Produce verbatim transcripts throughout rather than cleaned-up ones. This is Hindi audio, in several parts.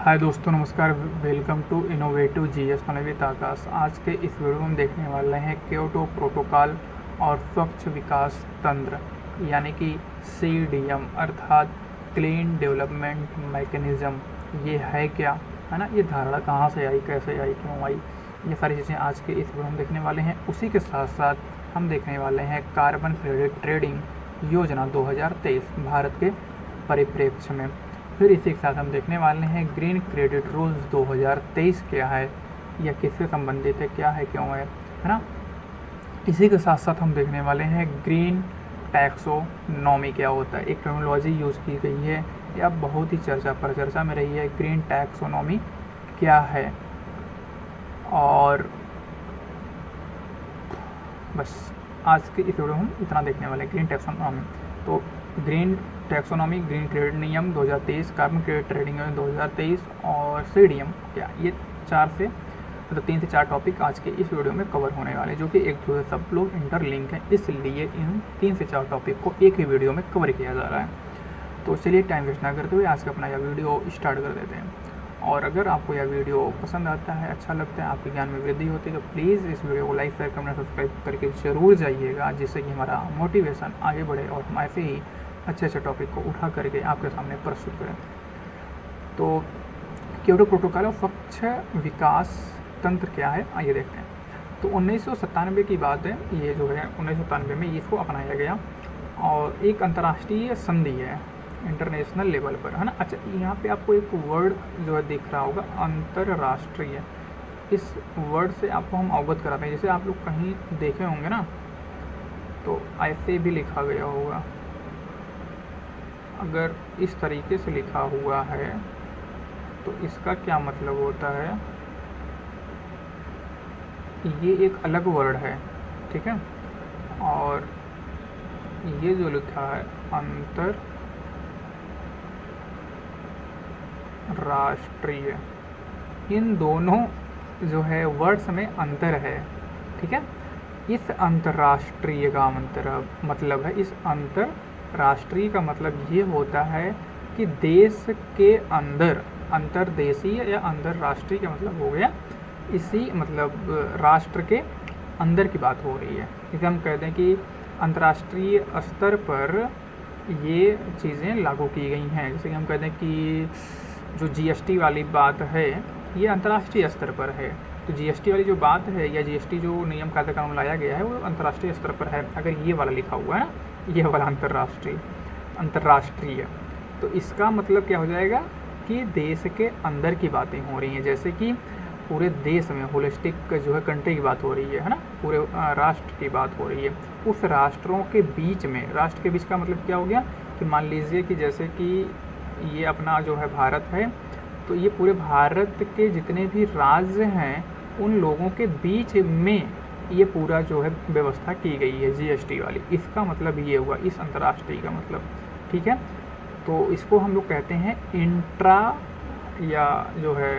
हाय दोस्तों, नमस्कार। Welcome to innovative GS with Akash. आज के इस वीडियो में हम देखने वाले हैं क्योटो प्रोटोकॉल और स्वच्छ विकास तंत्र यानी कि सी डी एम अर्थात क्लीन डेवलपमेंट मैकेनिज़्म। ये है क्या, है ना, ये धारणा कहाँ से आई, कैसे आई, क्यों आई, ये सारी चीज़ें आज के इस वीडियो में देखने वाले हैं। उसी के साथ साथ हम देखने वाले हैं कार्बन क्रेडिट ट्रेडिंग योजना दो हज़ार तेईस भारत के परिप्रेक्ष्य में। फिर इसी के साथ हम देखने वाले हैं ग्रीन क्रेडिट रूल्स दो हज़ार तेईस क्या है, या किससे संबंधित है, क्या है, क्यों है, है ना। इसी के साथ साथ हम देखने वाले हैं ग्रीन टैक्सोनॉमी क्या होता है। एक टर्मिनोलॉजी यूज़ की गई है या बहुत ही चर्चा पर चर्चा में रही है, ग्रीन टैक्सोनॉमी क्या है। और बस आज के इस वीडियो में हम इतना देखने वाले हैं, ग्रीन टैक्सोनॉमी। तो ग्रीन टैक्सोनॉमी, ग्रीन क्रेडिट नियम दो हज़ार तेईस, कार्बन क्रेडिट ट्रेडिंग नियम दो हज़ार तेईस और सी डी एम क्या, ये चार से मतलब तो तीन से चार टॉपिक आज के इस वीडियो में कवर होने वाले हैं, जो कि एक दूसरे सब लोग इंटरलिंक हैं, इसलिए इन तीन से चार टॉपिक को एक ही वीडियो में कवर किया जा रहा है। तो चलिए टाइम वेस्ट ना करते हुए आज का अपना यह वीडियो स्टार्ट कर देते हैं। और अगर आपको यह वीडियो पसंद आता है, अच्छा लगता है, आपके ज्ञान में वृद्धि होती है, तो प्लीज़ इस वीडियो को लाइक, शेयर, कमेंट, सब्सक्राइब करके ज़रूर जाइएगा, जिससे कि हमारा मोटिवेशन आगे बढ़े और हम ऐसे ही अच्छे अच्छे टॉपिक को उठा करके आपके सामने प्रस्तुत करें। तो क्योटो प्रोटोकॉल और स्वच्छ विकास तंत्र क्या है, आइए देखते हैं। तो उन्नीस सौ सत्तानवे की बात है, ये जो है उन्नीस सौ सत्तानवे में इसको अपनाया गया और एक अंतर्राष्ट्रीय संधि है इंटरनेशनल लेवल पर, है ना। अच्छा, यहाँ पे आपको एक वर्ड जो है दिख रहा होगा, अंतर्राष्ट्रीय। इस वर्ड से आपको हम अवगत कराते हैं। जैसे आप लोग कहीं देखे होंगे ना, तो ऐसे भी लिखा गया होगा। अगर इस तरीके से लिखा हुआ है तो इसका क्या मतलब होता है, ये एक अलग वर्ड है, ठीक है। और ये जो लिखा है अंतर राष्ट्रीय, इन दोनों जो है वर्ड्स में अंतर है, ठीक है। इस अंतर्राष्ट्रीय का अंतर मतलब है, इस अंतर्राष्ट्रीय का मतलब ये होता है कि देश के अंदर, अंतर्देशीय या अंतर्राष्ट्रीय का मतलब हो गया इसी मतलब राष्ट्र के अंदर की बात हो रही है। इसे हम कहते हैं कि अंतर्राष्ट्रीय स्तर पर ये चीज़ें लागू की गई हैं। जैसे कि हम कहते हैं कि जो जीएसटी वाली बात है ये अंतर्राष्ट्रीय स्तर पर है, तो जीएसटी वाली जो बात है या जीएसटी जो नियम कायदा कानून लाया गया है वो अंतर्राष्ट्रीय स्तर पर है। अगर ये वाला लिखा हुआ है ना, ये वाला अंतर्राष्ट्रीय अंतर्राष्ट्रीय तो इसका मतलब क्या हो जाएगा कि देश के अंदर की बातें हो रही हैं। जैसे कि पूरे देश में होलिस्टिक जो है कंट्री की बात हो रही है है ना, पूरे राष्ट्र की बात हो रही है। उस राष्ट्रों के बीच में, राष्ट्र के बीच का मतलब क्या हो गया कि मान लीजिए कि जैसे कि ये अपना जो है भारत है, तो ये पूरे भारत के जितने भी राज्य हैं उन लोगों के बीच में ये पूरा जो है व्यवस्था की गई है जीएसटी वाली। इसका मतलब ये हुआ इस अंतर्राष्ट्रीय का मतलब, ठीक है। तो इसको हम लोग कहते हैं इंट्रा या जो है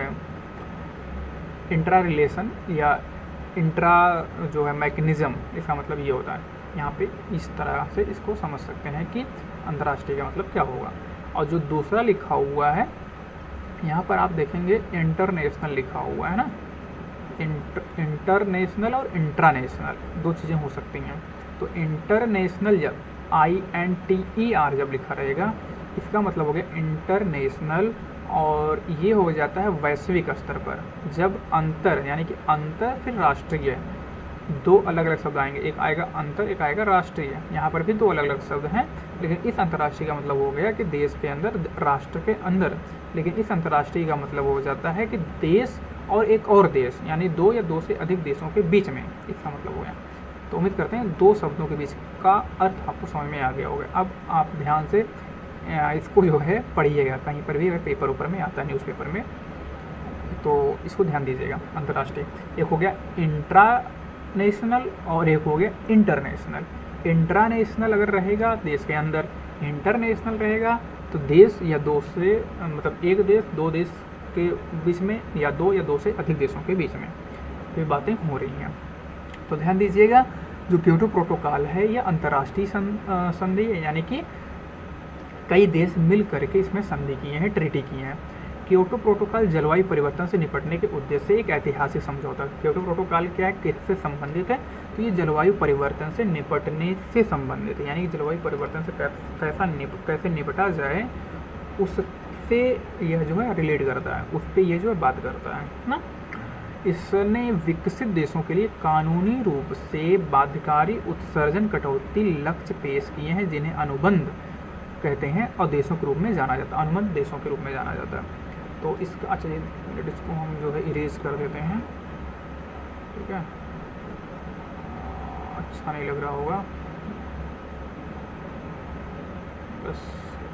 इंट्रा रिलेशन या इंट्रा जो है मैकेनिज़्म, इसका मतलब ये होता है। यहाँ पे इस तरह से इसको समझ सकते हैं कि अंतर्राष्ट्रीय का मतलब क्या होगा। और जो दूसरा लिखा हुआ है यहाँ पर आप देखेंगे इंटरनेशनल लिखा हुआ है ना, इंटर इंटरनेशनल और इंट्रानेशनल दो चीज़ें हो सकती हैं। तो इंटरनेशनल जब I N T E R जब लिखा रहेगा, इसका मतलब हो गया इंटरनेशनल, और ये हो जाता है वैश्विक स्तर पर। जब अंतर यानी कि अंतर फिर राष्ट्रीय, दो अलग अलग शब्द आएंगे, एक आएगा अंतर, एक आएगा राष्ट्रीय। यहाँ पर भी दो अलग अलग शब्द हैं, लेकिन इस अंतर्राष्ट्रीय का मतलब हो गया कि देश के अंदर, राष्ट्र के अंदर। लेकिन इस अंतर्राष्ट्रीय का मतलब हो जाता है कि देश और एक और देश, यानी दो या दो से अधिक देशों के बीच में, इसका मतलब हो गया। तो उम्मीद करते हैं दो शब्दों के बीच का अर्थ आपको समझ में आ गया होगा। अब आप ध्यान से इसको जो है पढ़िएगा, कहीं पर भी अगर पेपर ऊपर में आता है, न्यूज़पेपर में, तो इसको ध्यान दीजिएगा। अंतर्राष्ट्रीय एक हो गया इंट्रा नेशनल और एक हो गया इंटरनेशनल। इंट्रानेशनल अगर रहेगा देश के अंदर, इंटरनेशनल रहेगा तो देश या दो से मतलब एक देश दो देश के बीच में, या दो या दो से अधिक देशों के बीच में ये बातें हो रही हैं। तो ध्यान दीजिएगा, जो क्योटो प्रोटोकॉल है यह अंतर्राष्ट्रीय संधि है, यानी कि कई देश मिल करके इसमें संधि किए हैं, ट्रीटी किए हैं। क्योटो प्रोटोकॉल जलवायु परिवर्तन से निपटने के उद्देश्य से एक ऐतिहासिक समझौता। क्योटो प्रोटोकॉल क्या है, किससे संबंधित है, तो ये जलवायु परिवर्तन से निपटने से संबंधित है, यानी कि जलवायु परिवर्तन से कैसा निप, कैसे निपटा जाए उससे यह जो है रिलेट करता है, उस पर यह जो है बात करता है ना। इसने विकसित देशों के लिए कानूनी रूप से बाध्यकारी उत्सर्जन कटौती लक्ष्य पेश किए हैं, जिन्हें अनुबंध कहते हैं और देशों के रूप में जाना जाता है, अनुबंध देशों के रूप में जाना जाता है। तो इसका अच्छा इसको हम जो है इरेज कर देते हैं, ठीक है, अच्छा नहीं लग रहा होगा, बस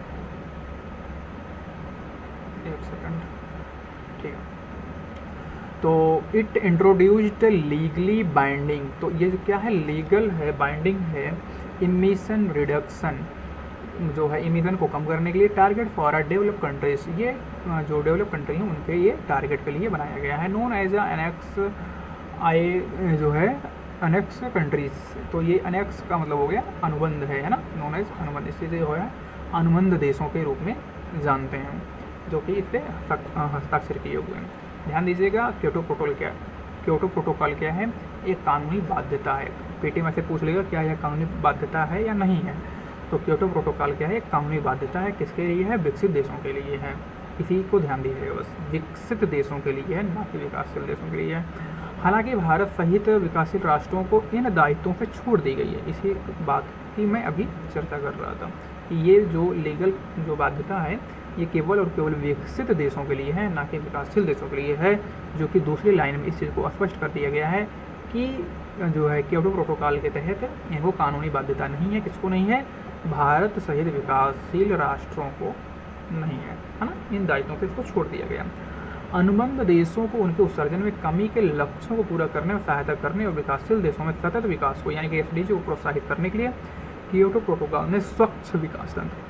एक सेकंड, ठीक है। तो इट इंट्रोड्यूस्ड लीगली बाइंडिंग, तो ये क्या है, लीगल है, बाइंडिंग है, इमिशन रिडक्शन जो है इमिशन को कम करने के लिए, target for a develop countries, ये जो डेवलप कंट्री हैं उनके ये टारगेट के लिए बनाया गया है। Known as a annex I जो है अनेक्स कंट्रीज, तो ये अनेक्स का मतलब हो गया अनुबंध है, है ना, नोन एज अनुबंध, इसलिए जो है अनुबंध देशों के रूप में जानते हैं, जो कि इस पर हस्ताक्षर किए हुए हैं। ध्यान दीजिएगा, क्योटो प्रोटोकॉल क्या क्योटो प्रोटोकॉल क्या है, एक कानूनी बाध्यता है। पीटी में से पूछ लेगा क्या यह कानूनी बाध्यता है या नहीं है, तो क्योटो प्रोटोकॉल क्या है, एक कानूनी बाध्यता है, किसके लिए है, विकसित देशों के लिए है। इसी को ध्यान दीजिएगा, बस विकसित देशों के लिए है, ना कि विकासशील देशों के लिए है। हालांकि भारत सहित विकासशील राष्ट्रों को इन दायित्वों से छूट दी गई है, इसी बात की मैं अभी चर्चा कर रहा था कि ये जो लीगल जो बाध्यता है ये केवल और केवल विकसित देशों के लिए है, ना कि विकासशील देशों के लिए है, जो कि दूसरी लाइन में इस चीज़ को स्पष्ट कर दिया गया है कि जो है क्योटो प्रोटोकॉल के तहत वो कानूनी बाध्यता नहीं है। किसको नहीं है, भारत सहित विकासशील राष्ट्रों को नहीं है, है ना, इन दायित्वों से इसको छोड़ दिया गया। अनुबंध देशों को उनके उत्सर्जन में कमी के लक्ष्यों को पूरा करने में सहायता करने और विकासशील देशों में सतत विकास को यानी कि एसडीजी को प्रोत्साहित करने के लिए क्योटो प्रोटोकॉल ने स्वच्छ विकास तंत्र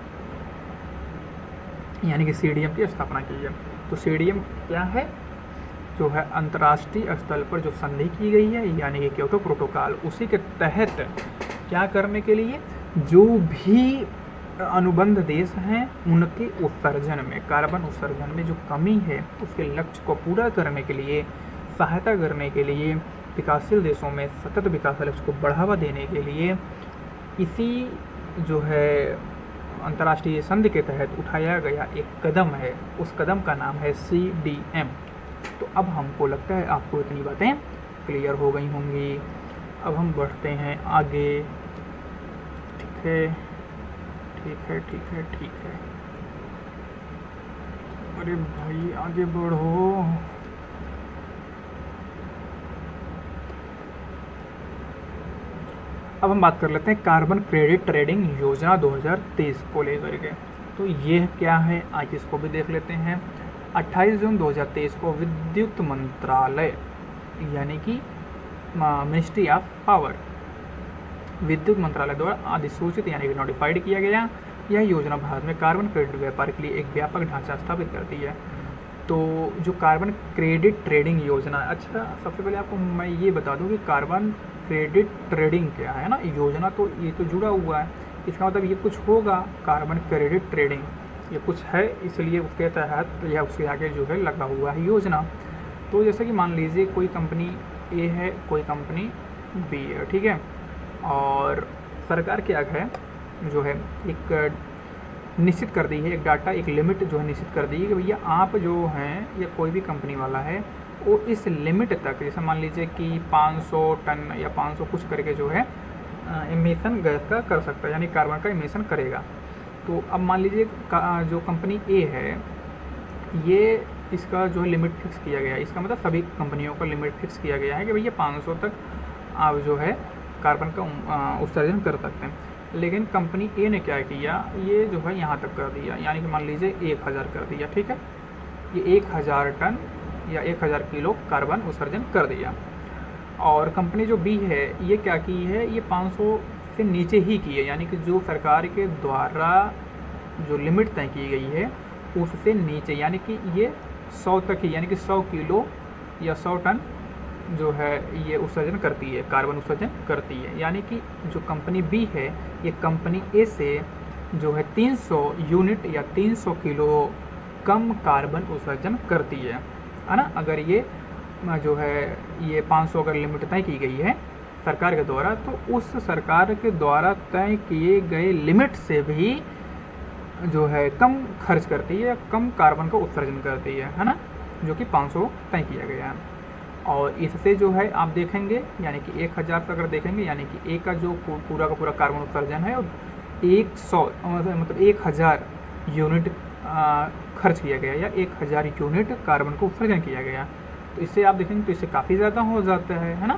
यानी कि सीडीएम की स्थापना की है। तो सीडीएम क्या है, जो है अंतर्राष्ट्रीय स्तर पर जो संधि की गई है यानी कि क्योटो प्रोटोकॉल, उसी के तहत क्या करने के लिए, जो भी अनुबंध देश हैं उनके उत्सर्जन में, कार्बन उत्सर्जन में जो कमी है उसके लक्ष्य को पूरा करने के लिए, सहायता करने के लिए, विकासशील देशों में सतत विकास लक्ष्य को बढ़ावा देने के लिए इसी जो है अंतर्राष्ट्रीय संधि के तहत उठाया गया एक कदम है, उस कदम का नाम है सी डी एम। तो अब हमको लगता है आपको इतनी बातें क्लियर हो गई होंगी। अब हम बढ़ते हैं आगे, ठीक है ठीक है ठीक है ठीक है अरे भाई आगे बढ़ो। अब हम बात कर लेते हैं कार्बन क्रेडिट ट्रेडिंग योजना दो हज़ार तेईस को लेकर के। तो ये क्या है, आज इसको भी देख लेते हैं। अट्ठाईस जून दो हज़ार तेईस को विद्युत मंत्रालय यानी कि मिनिस्ट्री ऑफ पावर, विद्युत मंत्रालय द्वारा अधिसूचित यानी कि नोटिफाइड किया गया। यह योजना भारत में कार्बन क्रेडिट व्यापार के लिए एक व्यापक ढांचा स्थापित करती है। तो जो कार्बन क्रेडिट ट्रेडिंग योजना, अच्छा सबसे पहले आपको मैं ये बता दूं कि कार्बन क्रेडिट ट्रेडिंग क्या है ना, योजना तो ये तो जुड़ा हुआ है, इसका मतलब ये कुछ होगा, कार्बन क्रेडिट ट्रेडिंग ये कुछ है, इसलिए उसके तहत या उसके आगे जो है लगा हुआ है योजना। तो जैसे कि मान लीजिए कोई कंपनी ए है, कोई कंपनी बी है, ठीक है, और सरकार क्या है जो है एक निश्चित कर दी है, एक डाटा एक लिमिट जो है निश्चित कर दी है कि भैया आप जो हैं या कोई भी कंपनी वाला है वो इस लिमिट तक, जैसे मान लीजिए कि पाँच सौ टन या पाँच सौ कुछ करके जो है इमिशन गैस का कर सकता है, यानी कार्बन का इमिशन करेगा। तो अब मान लीजिए जो कंपनी ए है ये इसका जो है लिमिट फिक्स किया गया है, इसका मतलब सभी कंपनियों का लिमिट फिक्स किया गया है कि भैया पाँच सौ तक आप जो है कार्बन का उत्सर्जन कर सकते हैं। लेकिन कंपनी ए ने क्या किया, ये जो है यहाँ तक कर दिया, यानी कि मान लीजिए एक हज़ार कर दिया, ठीक है, ये एक हज़ार टन या एक हज़ार किलो कार्बन उत्सर्जन कर दिया। और कंपनी जो बी है ये क्या की है, ये पाँच सौ से नीचे ही की है, यानी कि जो सरकार के द्वारा जो लिमिट तय की गई है उससे नीचे, यानी कि ये सौ तक ही, यानी कि सौ किलो या सौ टन जो है ये उत्सर्जन करती है, कार्बन उत्सर्जन करती है। यानी कि जो कंपनी बी है ये कंपनी ए से जो है तीन सौ यूनिट या तीन सौ किलो कम कार्बन उत्सर्जन करती है है ना। अगर ये जो है ये पाँच सौ अगर लिमिट तय की गई है सरकार के द्वारा, तो उस सरकार के द्वारा तय किए गए लिमिट से भी जो है कम खर्च करती है, कम कार्बन का उत्सर्जन करती है है ना, जो कि पाँच सौ तय किया गया है। और इससे जो है आप देखेंगे यानी कि एक हज़ार से अगर देखेंगे यानी कि एक का जो पूरा का पूरा कार्बन उत्सर्जन है एक सौ मतलब एक हज़ार यूनिट खर्च किया गया या एक हज़ार यूनिट कार्बन को उत्सर्जन किया गया। तो इससे आप देखेंगे तो इससे काफ़ी ज़्यादा हो जाता है है ना।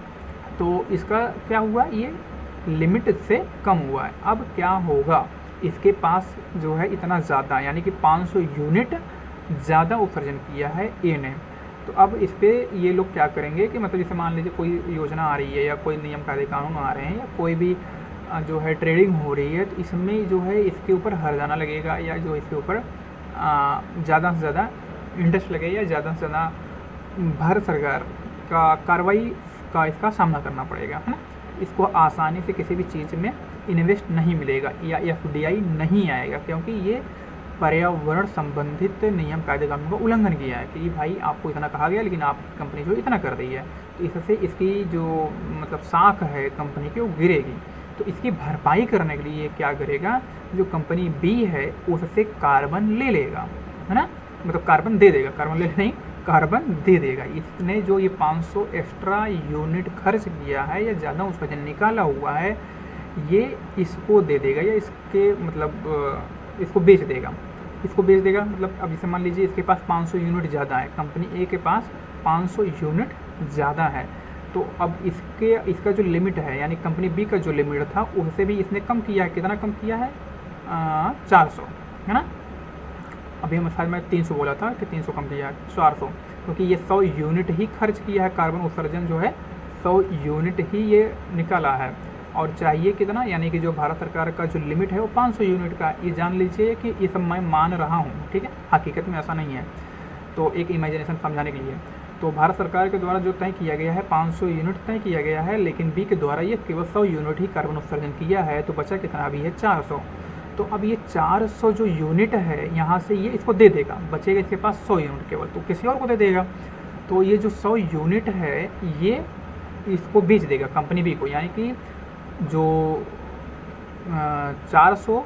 तो इसका क्या हुआ, ये लिमिट से कम हुआ है। अब क्या होगा, इसके पास जो है इतना ज़्यादा यानी कि पाँच सौ यूनिट ज़्यादा उत्सर्जन किया है ए ने। तो अब इस पर ये लोग क्या करेंगे कि मतलब जैसे मान लीजिए कोई योजना आ रही है या कोई नियम कायदे कानून आ रहे हैं या कोई भी जो है ट्रेडिंग हो रही है, तो इसमें जो है इसके ऊपर हर्जाना लगेगा या जो इसके ऊपर ज़्यादा से ज़्यादा इंटरेस्ट लगेगा या ज़्यादा से ज़्यादा भारत सरकार का कार्रवाई का इसका सामना करना पड़ेगा है ना। इसको आसानी से किसी भी चीज़ में इन्वेस्ट नहीं मिलेगा या एफ डी आई नहीं आएगा, क्योंकि ये पर्यावरण संबंधित नियम कायदे कानून का उल्लंघन किया है कि भाई आपको इतना कहा गया लेकिन आप कंपनी जो इतना कर रही है, तो इससे इसकी जो मतलब साख है कंपनी की वो गिरेगी। तो इसकी भरपाई करने के लिए ये क्या करेगा, जो कंपनी बी है उससे कार्बन ले लेगा है ना, मतलब कार्बन दे देगा, कार्बन ले नहीं कार्बन दे देगा। इसने जो ये पाँच सौ एक्स्ट्रा यूनिट खर्च किया है या ज़्यादा उत्सर्जन निकाला हुआ है, ये इसको दे देगा या इसके मतलब इसको बेच देगा इसको बेच देगा मतलब अब जैसे मान लीजिए इसके पास पाँच सौ यूनिट ज़्यादा है, कंपनी ए के पास पाँच सौ यूनिट ज़्यादा है, तो अब इसके इसका जो लिमिट है यानी कंपनी बी का जो लिमिट था उससे भी इसने कम किया है। कितना कम किया है, चार सौ है ना। अभी हम शायद मैं तीन सौ बोला था कि तीन सौ कम किया है, चार सौ, क्योंकि ये सौ यूनिट ही खर्च किया है, कार्बन उत्सर्जन जो है सौ यूनिट ही ये निकाला है। और चाहिए कितना, यानी कि जो भारत सरकार का जो लिमिट है वो पाँच सौ यूनिट का। ये जान लीजिए कि ये सब मैं मान रहा हूँ, ठीक है, हकीकत में ऐसा नहीं है, तो एक इमेजिनेशन समझाने के लिए। तो भारत सरकार के द्वारा जो तय किया गया है पाँच सौ यूनिट तय किया गया है, लेकिन बी के द्वारा ये केवल सौ यूनिट ही कार्बन उत्सर्जन किया है, तो बचा कितना अभी है चार सौ। तो अब ये चार सौ जो यूनिट है यहाँ से ये इसको दे देगा, बचेगा इसके पास सौ यूनिट केवल, तो किसी और को दे देगा। तो ये जो सौ यूनिट है ये इसको बेच देगा कंपनी बी को, यानी कि जो चार सौ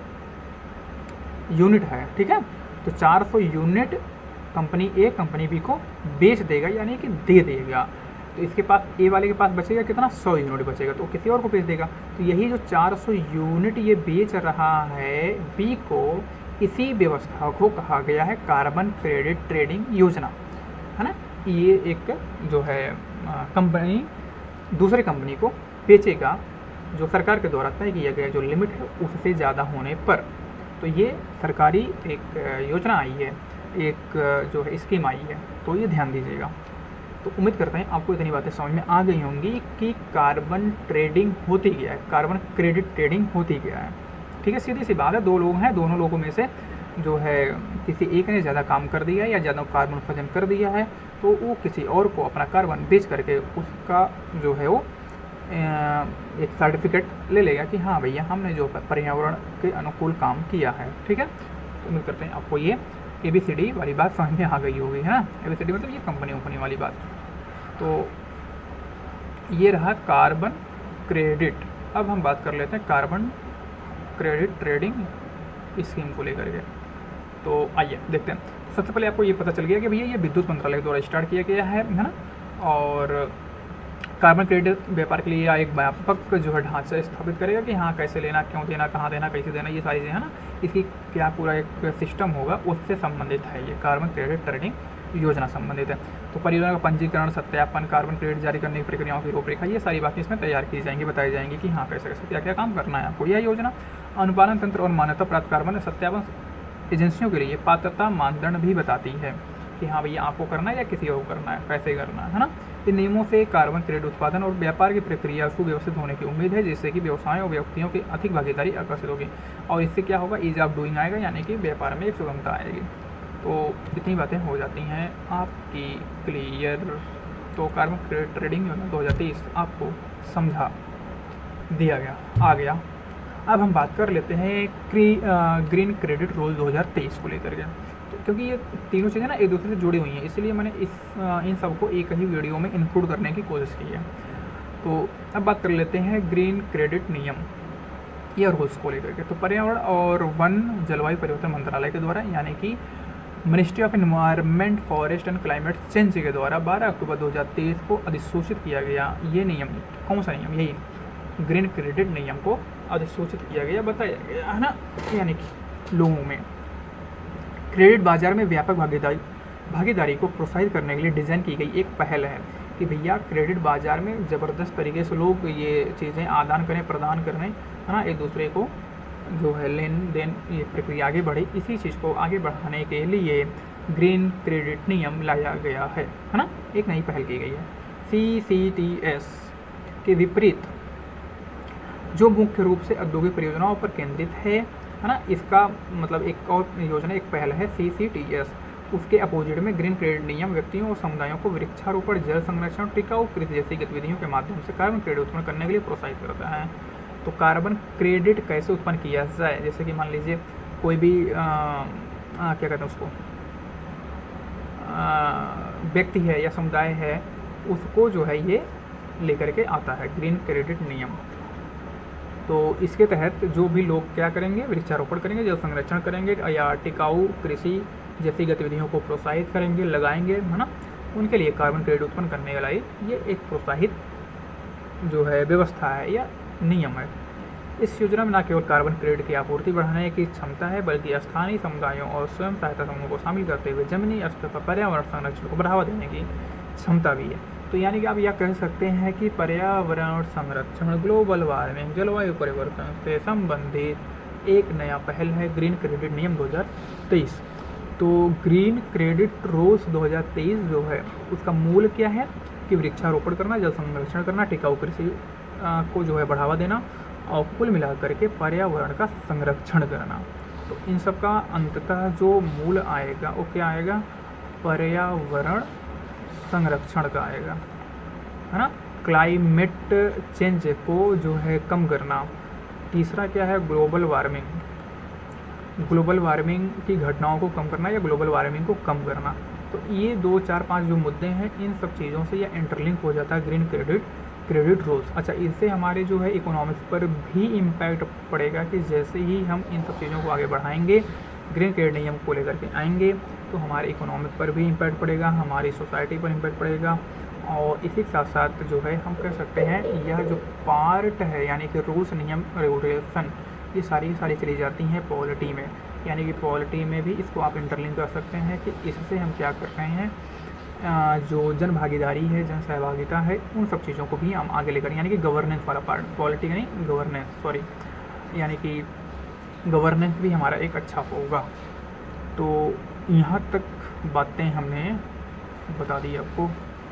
यूनिट है, ठीक है, तो चार सौ unit company A company B को बेच देगा यानी कि दे देगा। तो इसके पास ए वाले के पास बचेगा कितना, सौ यूनिट बचेगा, तो किसी और को बेच देगा। तो यही जो चार सौ यूनिट ये बेच रहा है बी को, इसी व्यवस्था को कहा गया है कार्बन क्रेडिट ट्रेडिंग योजना है ना। ये एक जो है कंपनी दूसरे कंपनी को बेचेगा जो सरकार के द्वारा तय किया गया जो लिमिट है उससे ज़्यादा होने पर। तो ये सरकारी एक योजना आई है, एक जो है स्कीम आई है, तो ये ध्यान दीजिएगा। तो उम्मीद करते हैं आपको इतनी बातें समझ में आ गई होंगी कि कार्बन ट्रेडिंग होती क्या है, कार्बन क्रेडिट ट्रेडिंग होती क्या है। ठीक है, सीधी सी बात है, दो लोग हैं, दोनों लोगों में से जो है किसी एक ने ज़्यादा काम कर दिया है या ज़्यादा कार्बन उत्सर्जन कर दिया है, तो वो किसी और को अपना कार्बन बेच करके उसका जो है वो एक सर्टिफिकेट ले लेगा कि हाँ भैया हमने जो पर्यावरण के अनुकूल काम किया है। ठीक है, तो उम्मीद करते हैं आपको ये ए बी सी डी वाली बात समझ में आ गई होगी, है ना। ए बी सी डी मतलब ये कंपनी कंपनी वाली बात। तो ये रहा कार्बन क्रेडिट। अब हम बात कर लेते हैं कार्बन क्रेडिट ट्रेडिंग स्कीम को लेकर के। तो आइए देखते हैं। सबसे पहले आपको ये पता चल गया कि भैया ये विद्युत मंत्रालय द्वारा स्टार्ट किया गया है है ना। और कार्बन क्रेडिट व्यापार के लिए एक व्यापक जो है ढांचा स्थापित करेगा कि हाँ कैसे लेना, क्यों देना, कहाँ देना, कैसे देना, ये सारी चीज़ें है ना, इसकी क्या पूरा एक सिस्टम होगा उससे संबंधित है ये कार्बन क्रेडिट ट्रेडिंग योजना संबंधित है। तो परियोजना का पंजीकरण, सत्यापन, कार्बन क्रेडिट जारी करने की प्रक्रियाओं की रूपरेखा, ये सारी बातें इसमें तैयार की जाएंगी, बताई जाएंगी कि हाँ कैसे कैसे क्या क्या काम करना है आपको। यह योजना अनुपालन तंत्र और मान्यता प्राप्त कार्बन सत्यापन एजेंसियों के लिए पात्रता मानदंड भी बताती है कि हाँ भैया आपको करना है या किसी और को करना है, कैसे करना है, है ना। इन नियमों से कार्बन क्रेडिट उत्पादन और व्यापार की प्रक्रिया सुव्यवस्थित होने की उम्मीद है, जिससे कि व्यवसायों और व्यक्तियों की अधिक भागीदारी आकर्षित होगी और इससे क्या होगा, ईज ऑफ डूइंग आएगा, यानी कि व्यापार में एक सुगमता आएगी। तो इतनी बातें हो जाती हैं आपकी क्लियर। तो कार्बन क्रेडिट ट्रेडिंग योजना दो हज़ार तेईस आपको समझा दिया गया, आ गया। अब हम बात कर लेते हैं ग्रीन क्रेडिट रूल दो हज़ार तेईस को लेकर के। तो क्योंकि ये तीनों चीज़ें ना एक दूसरे से जुड़ी हुई हैं, इसलिए मैंने इस इन सबको एक ही वीडियो में इंक्लूड करने की कोशिश की है। तो अब बात कर लेते हैं ग्रीन क्रेडिट नियम या रूल्स को लेकर के। तो पर्यावरण और वन जलवायु परिवर्तन मंत्रालय के द्वारा यानी कि ministry of environment forest and climate change के द्वारा बारह अक्टूबर दो हज़ार तेईस को अधिसूचित किया गया ये नियम, कौन सा नियम, यही ग्रीन क्रेडिट नियम को अधिसूचित किया गया, बताया गया है ना। यानी कि लोगों में क्रेडिट बाजार में व्यापक भागीदारी भागीदारी को प्रोत्साहित करने के लिए डिज़ाइन की गई एक पहल है कि भैया क्रेडिट बाजार में ज़बरदस्त तरीके से लोग ये चीज़ें आदान करें, प्रदान करें, है ना, एक दूसरे को जो है लेन देन ये प्रक्रिया आगे बढ़े। इसी चीज़ को आगे बढ़ाने के लिए ग्रीन क्रेडिट नियम लाया गया है है ना, एक नई पहल की गई है। सी सी टी एस के विपरीत जो मुख्य रूप से औद्योगिक परियोजनाओं पर केंद्रित है है ना, इसका मतलब एक और योजना, एक पहल है सी सी टी एस। उसके अपोजिट में ग्रीन क्रेडिट नियम व्यक्तियों और समुदायों को वृक्षारोपण, जल संरक्षण, टिकाऊ कृषि जैसी गतिविधियों के माध्यम से कार्बन क्रेडिट उत्पन्न करने के लिए प्रोत्साहित करता है। तो कार्बन क्रेडिट कैसे उत्पन्न किया जाए, जैसे कि मान लीजिए कोई भी आ, आ, क्या कहते हैं उसको, व्यक्ति है या समुदाय है, उसको जो है ये लेकर के आता है ग्रीन क्रेडिट नियम। तो इसके तहत जो भी लोग क्या करेंगे, वृक्षारोपण करेंगे, जल संरक्षण करेंगे या टिकाऊ कृषि जैसी गतिविधियों को प्रोत्साहित करेंगे, लगाएंगे, है ना, उनके लिए कार्बन क्रेडिट उत्पन्न करने वाला ये एक प्रोत्साहित जो है व्यवस्था है या नियम है। इस योजना में न केवल कार्बन क्रेडिट की आपूर्ति बढ़ाने की क्षमता है, बल्कि स्थानीय समुदायों और स्वयं सहायता समूहों को शामिल करते हुए जमीनी स्तर पर पर्यावरण संरक्षण को बढ़ावा देने की क्षमता भी है। तो यानी कि आप यह कह सकते हैं कि पर्यावरण संरक्षण, ग्लोबल वार्मिंग, जलवायु परिवर्तन से संबंधित एक नया पहल है ग्रीन क्रेडिट नियम दो हज़ार तेईस। तो ग्रीन क्रेडिट रूल्स दो हज़ार तेईस जो है उसका मूल क्या है कि वृक्षारोपण करना, जल संरक्षण करना, टिकाऊ कृषि को जो है बढ़ावा देना और कुल मिलाकर के पर्यावरण का संरक्षण करना। तो इन सब का अंततः जो मूल आएगा वो क्या आएगा, पर्यावरण संरक्षण का आएगा, है ना। क्लाइमेट चेंज को जो है कम करना। तीसरा क्या है, ग्लोबल वार्मिंग, ग्लोबल वार्मिंग की घटनाओं को कम करना या ग्लोबल वार्मिंग को कम करना। तो ये दो चार पांच जो मुद्दे हैं, इन सब चीज़ों से यह इंटरलिंक हो जाता है ग्रीन क्रेडिट क्रेडिट रूल्स। अच्छा, इससे हमारे जो है इकोनॉमिक्स पर भी इम्पैक्ट पड़ेगा कि जैसे ही हम इन सब चीज़ों को आगे बढ़ाएंगे, ग्रीन क्रेडिट नियम को लेकर के आएंगे, तो हमारे इकोनॉमिक पर भी इम्पैक्ट पड़ेगा, हमारी सोसाइटी पर इम्पैक्ट पड़ेगा। और इसी के साथ साथ जो है हम कह सकते हैं यह जो पार्ट है यानी कि रूल्स, नियम, रेगुलेशन, ये सारी सारी चली जाती हैं पॉलिटी में। यानी कि पॉलिटी में भी इसको आप इंटरलिंक कर सकते हैं कि इससे हम क्या कर रहे हैं, जो जन भागीदारी है, जन सहभागिता है, उन सब चीज़ों को भी हम आगे लेकर, यानी कि गवर्नेंस वाला पार्ट, पॉलिटी नहीं, गवर्नेंस, सॉरी, यानी कि गवर्नेंस भी हमारा एक अच्छा होगा। तो यहाँ तक बातें हमने बता दी आपको,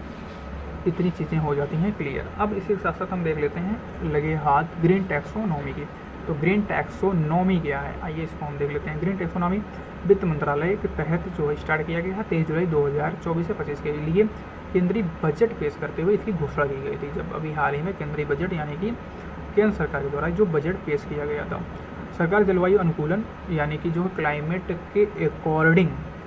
इतनी चीज़ें हो जाती हैं क्लियर। अब इसी के साथ साथ हम देख लेते हैं लगे हाथ ग्रीन टैक्सोनॉमी की। तो ग्रीन टैक्सोनॉमी क्या है, आइए इसको हम देख लेते हैं। ग्रीन टैक्सोनॉमी वित्त मंत्रालय के तहत जो है स्टार्ट किया गया है तेईस जुलाई दो हज़ार चौबीस से पच्चीस के लिए केंद्रीय बजट पेश करते हुए इसकी घोषणा की गई थी। जब अभी हाल ही में केंद्रीय बजट यानी कि केंद्र सरकार के द्वारा जो बजट पेश किया गया था, सरकार जलवायु अनुकूलन यानी कि जो क्लाइमेट के अकॉर्डिंग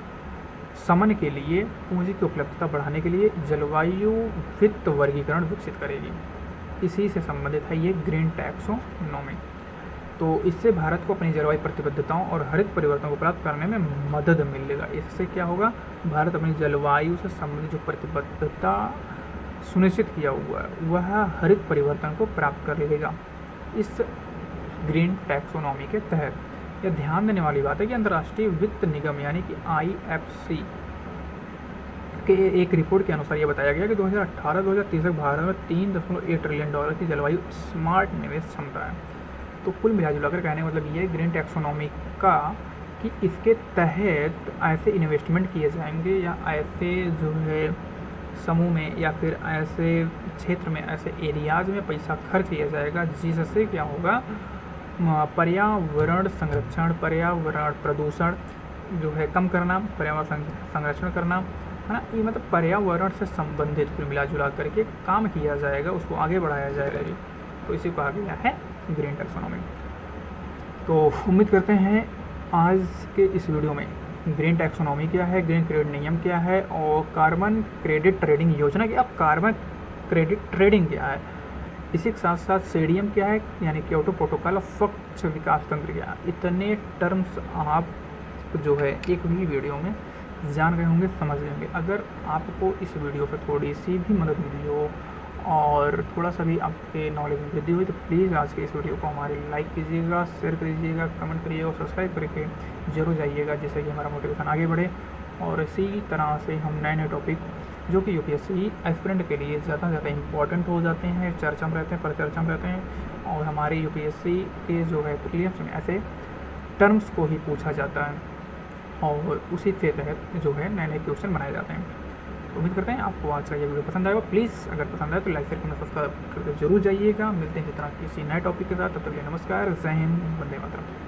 समन के लिए पूंजी की उपलब्धता बढ़ाने के लिए जलवायु वित्त वर्गीकरण विकसित करेगी। इसी से संबंधित है ये ग्रीन टैक्सोनॉमी। तो इससे भारत को अपनी जलवायु प्रतिबद्धताओं और हरित परिवर्तन को प्राप्त करने में मदद मिलेगा। इससे क्या होगा, भारत अपनी जलवायु से संबंधित जो प्रतिबद्धता सुनिश्चित किया हुआ है वह हरित परिवर्तन को प्राप्त कर लेगा इस ग्रीन टैक्सोनॉमी के तहत। यह ध्यान देने वाली बात है कि अंतर्राष्ट्रीय वित्त निगम यानी कि आई एफ सी के एक रिपोर्ट के अनुसार यह बताया गया कि दो हज़ार अठारह दो हज़ार तीस तक भारत में तीन दशमलव एक ट्रिलियन डॉलर की जलवायु स्मार्ट निवेश क्षमता है। तो कुल मिला जुलाकर कहने का मतलब ये है ग्रीन टैक्सोनॉमी का कि इसके तहत ऐसे इन्वेस्टमेंट किए जाएंगे या ऐसे जो है समूह में या फिर ऐसे क्षेत्र में, ऐसे एरियाज में पैसा खर्च किया जाएगा जिससे क्या होगा, पर्यावरण संरक्षण, पर्यावरण प्रदूषण जो है कम करना, पर्यावरण संरक्षण करना, है ना। ये मतलब पर्यावरण से संबंधित कुल मिला जुला करके काम किया जाएगा, उसको आगे बढ़ाया जाएगा। तो इसी को कहा गया है ग्रीन टैक्सोनॉमी। तो उम्मीद करते हैं आज के इस वीडियो में ग्रीन टैक्सोनॉमी क्या है, ग्रीन क्रेडिट नियम क्या है, और कार्बन क्रेडिट ट्रेडिंग योजना क्या, अब कार्बन क्रेडिट ट्रेडिंग क्या है। इसी के साथ साथ सीडीएम क्या है, यानी क्योटो प्रोटोकॉल, स्वच्छ विकास तंत्र क्या है। इतने टर्म्स आप जो है एक भी वीडियो में जान गए होंगे, समझ गए होंगे। अगर आपको इस वीडियो पर थोड़ी सी भी मदद मिली हो और थोड़ा सा भी आपके नॉलेज में वृद्धि हुई तो प्लीज़ आज के इस वीडियो को हमारे लाइक कीजिएगा, शेयर कीजिएगा, कमेंट करिएगा और सब्सक्राइब करके जरूर जाइएगा, जिससे कि हमारा मोटिवेशन आगे बढ़े। और इसी तरह से हम नए नए टॉपिक जो कि यूपीएससी एस्पिरेंट के लिए ज़्यादा से ज़्यादा इम्पॉर्टेंट हो जाते हैं, चर्चा में रहते हैं, परिचर्चा में रहते हैं, और हमारे यूपीएससी के जो है प्रीलिम्स में ऐसे टर्म्स को ही पूछा जाता है और उसी के तहत जो है नए नए क्वेश्चन बनाए जाते हैं। तो उम्मीद करते हैं आपको आज का ये वीडियो पसंद आएगा। प्लीज़ अगर पसंद आए तो लाइक शेयर करना सब्सक्राइब करके जरूर जाइएगा। मिलते हैं इस तरह किसी नए टॉपिक के साथ, तब तक के लिए नमस्कार, जय हिंद, वंदे मातरम।